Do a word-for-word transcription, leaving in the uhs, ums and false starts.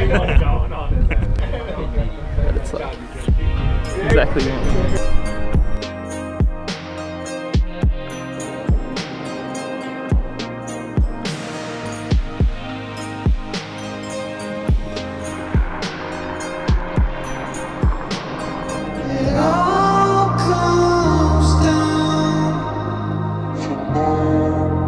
But it's like exactly one. It all comes down from